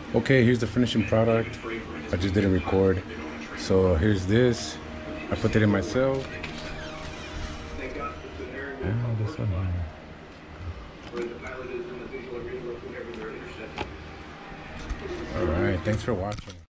Okay, here's the finishing product. I just didn't record. So here's this. I put it in myself. And this one. All right, thanks for watching.